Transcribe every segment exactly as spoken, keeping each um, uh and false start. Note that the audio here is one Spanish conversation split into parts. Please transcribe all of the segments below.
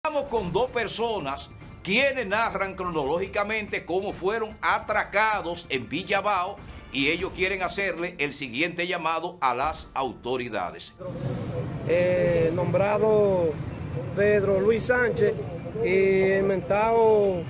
Estamos con dos personas quienes narran cronológicamente cómo fueron atracados en Villabao y ellos quieren hacerle el siguiente llamado a las autoridades. Eh, nombrado Pedro Luis Sánchez y inventado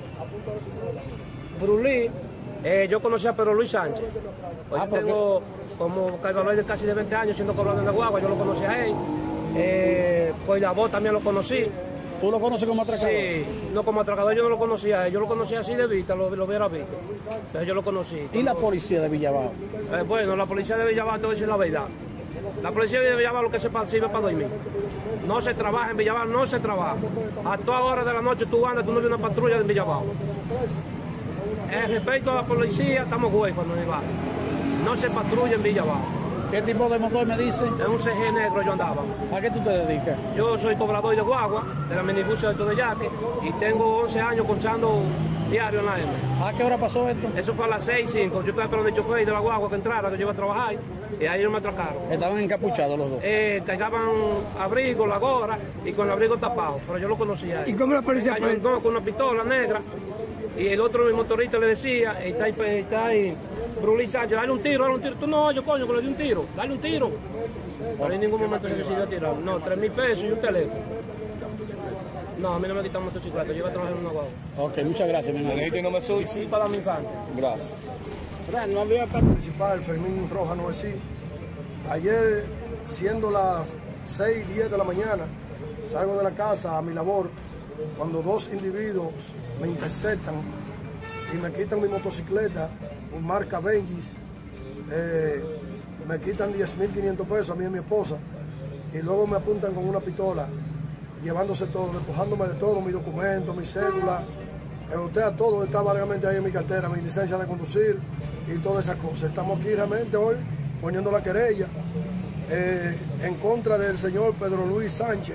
Brulí. Eh, yo conocí a Pedro Luis Sánchez. Hoy ah, tengo como cargador de casi de veinte años siendo cobrador de guagua, yo lo conocí a él. Eh, pues la voz también lo conocí. ¿Tú lo conoces como atracador? Sí, no como atracador yo no lo conocía, yo lo conocía así de vista, lo, lo hubiera visto. Pero yo lo conocí. ¿Y la policía de Villabao? Eh, bueno, la policía de Villabao, te voy a decir la verdad. La policía de Villabao lo que se sirve para dormir. No se trabaja en Villabao, no se trabaja. A todas horas de la noche tú andas, tú no ves una patrulla en Villabao. Eh, respecto a la policía, estamos huérfanos en el barrio. No se patrulla en Villabao. ¿Qué tipo de motor me dice? Es un C G negro yo andaba. ¿A qué tú te dedicas? Yo soy cobrador de guagua, de la minibus de todo Yaque, y tengo once años conchando diario en la M. ¿A qué hora pasó esto? Eso fue a las seis, cinco. Yo estaba esperando el chofer de la guagua que entrara, que yo iba a trabajar, y ahí ellos me atracaron. ¿Estaban encapuchados los dos? Eh, cargaban abrigo, la gorra, y con el abrigo tapado, pero yo lo conocía. ¿Y cómo la policía fue? Con una pistola negra, y el otro el motorista le decía, está ahí, está ahí, Brulí Sánchez, dale un tiro, dale un tiro. Tú no, yo coño, que le di un tiro, dale un tiro. Pero en ningún momento se decidió tirar. No, tres mil pesos y un teléfono. No, a mí no me quitan motocicleta, yo iba a trabajar en una guagua. Ok, muchas gracias, mi hermano. ¿Me no me soy? Sí, para mi infante. Gracias. No había principal, Fermín Roja, no decir. Ayer, siendo las seis, diez de la mañana, salgo de la casa a mi labor, cuando dos individuos me interceptan y me quitan mi motocicleta, un marca Bengis, eh, me quitan diez mil quinientos pesos a mí y a mi esposa, y luego me apuntan con una pistola, llevándose todo, despojándome de todo, mis documentos, mi cédula, eh, usted a todo está variamente ahí en mi cartera, mi licencia de conducir y todas esas cosas. Estamos aquí realmente hoy poniendo la querella eh, en contra del señor Pedro Luis Sánchez,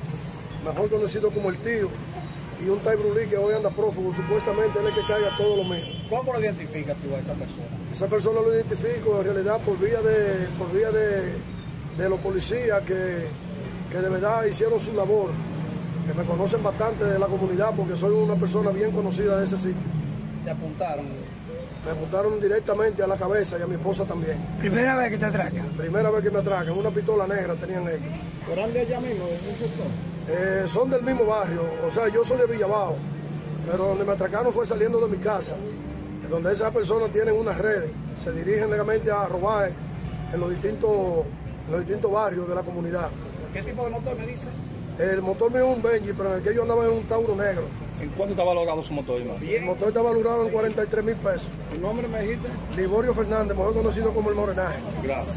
mejor conocido como el tío, y un tal Brulí que hoy anda prófugo, supuestamente él es el que carga todo lo mío. ¿Cómo lo identificas tú a esa persona? Esa persona lo identifico en realidad por vía de, por vía de, de los policías que, que de verdad hicieron su labor, que me conocen bastante de la comunidad porque soy una persona bien conocida de ese sitio. ¿Te apuntaron? Me apuntaron directamente a la cabeza y a mi esposa también. ¿Primera vez que te atracan? Primera vez que me atracan, una pistola negra tenían ellos. ¿Eran de allá mismo, de un sector? Eh, son del mismo barrio, o sea, yo soy de Villabao, pero donde me atracaron fue saliendo de mi casa, donde esas personas tienen unas redes, se dirigen legalmente a robar en los distintos, en los distintos barrios de la comunidad. ¿Qué tipo de motor me dice? El motor mío es un Benji, pero en el que yo andaba en un Tauro negro. ¿En cuánto está valorado su motor, hermano? El motor está valorado en cuarenta y tres mil pesos. ¿Tu nombre me dijiste? Liborio Fernández, mejor conocido como el Morenaje. Gracias.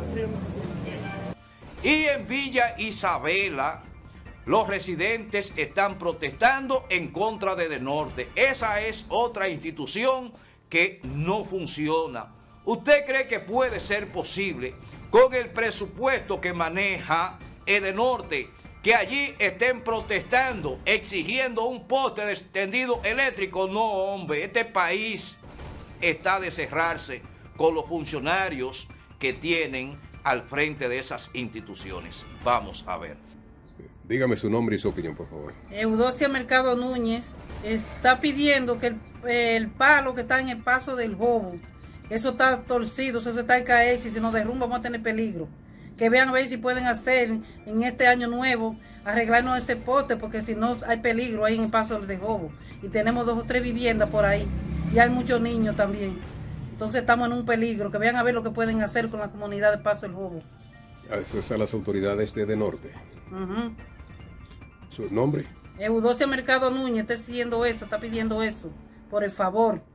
Y en Villa Isabela, los residentes están protestando en contra de Edenorte. Esa es otra institución que no funciona. ¿Usted cree que puede ser posible con el presupuesto que maneja Edenorte que allí estén protestando, exigiendo un poste de tendido eléctrico? No, hombre, este país está de cerrarse con los funcionarios que tienen al frente de esas instituciones. Vamos a ver. Dígame su nombre y su opinión, por favor. Eudocia Mercado Núñez está pidiendo que el, el palo que está en el paso del Jobo, eso está torcido, eso se está al caer, si se nos derrumba vamos a tener peligro. Que vean a ver si pueden hacer en este año nuevo, arreglarnos ese poste, porque si no hay peligro ahí en el paso del Jobo. Y tenemos dos o tres viviendas por ahí, y hay muchos niños también. Entonces estamos en un peligro, que vean a ver lo que pueden hacer con la comunidad del paso del Jobo. Eso es a las autoridades de Edenorte. Uh-huh. ¿Su nombre? Eudocia Mercado Núñez está diciendo eso, está pidiendo eso, por el favor.